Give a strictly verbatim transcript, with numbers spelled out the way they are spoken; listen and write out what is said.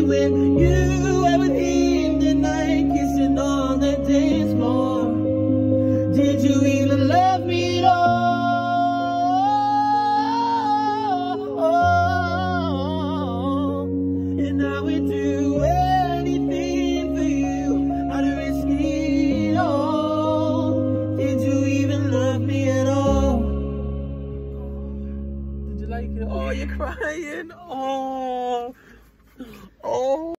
when you were with him that night, kissing on the dance floor? Did you even love me at all? And I would do anything for you, I'd risk it all. Did you even love me at all? Did you like it? Oh, you're crying. Oh. Oh.